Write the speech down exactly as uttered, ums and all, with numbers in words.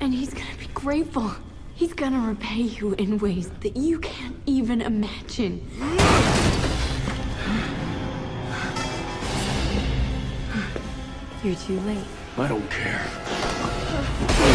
And he's gonna be grateful. He's gonna repay you in ways that you can't even imagine. You're too late. I don't care.